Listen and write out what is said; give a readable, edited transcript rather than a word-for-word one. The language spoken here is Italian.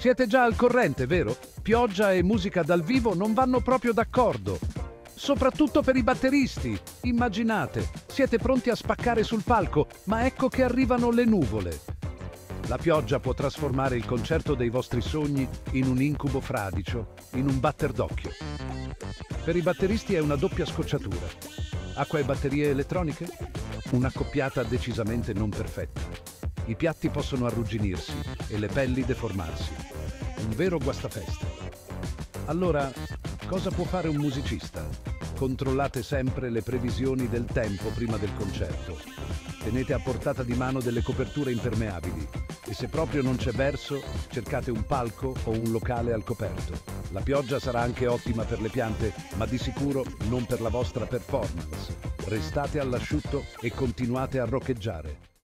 Siete già al corrente, vero? Pioggia e musica dal vivo non vanno proprio d'accordo. Soprattutto per i batteristi. Immaginate, siete pronti a spaccare sul palco, ma ecco che arrivano le nuvole. La pioggia può trasformare il concerto dei vostri sogni in un incubo fradicio, in un batter d'occhio. Per i batteristi è una doppia scocciatura. Acqua e batterie elettroniche? Un'accoppiata decisamente non perfetta. I piatti possono arrugginirsi e le pelli deformarsi. Un vero guastafeste. Allora, cosa può fare un musicista? Controllate sempre le previsioni del tempo prima del concerto. Tenete a portata di mano delle coperture impermeabili e se proprio non c'è verso, cercate un palco o un locale al coperto. La pioggia sarà anche ottima per le piante, ma di sicuro non per la vostra performance. Restate all'asciutto e continuate a roccheggiare.